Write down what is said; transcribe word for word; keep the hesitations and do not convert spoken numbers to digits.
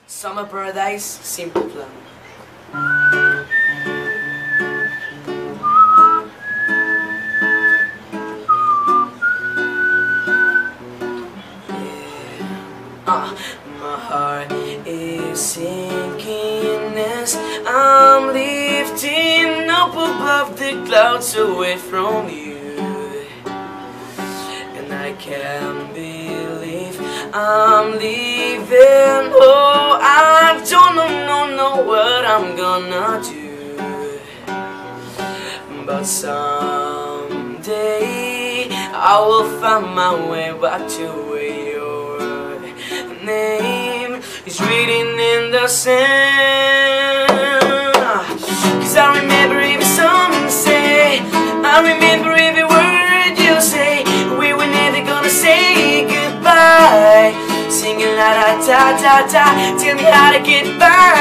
Summer Paradise, Simple Plan. Uh, my heart is sinking as I'm lifting up above the clouds away from you. And I can't believe I'm leaving. Oh, I don't know, no, know what I'm gonna do. But someday I will find my way back to where your name is written in the sand. Cause I remember every song you say, I remember every word you say. We were never gonna say goodbye, singing la da da da da. Tell me how to get by.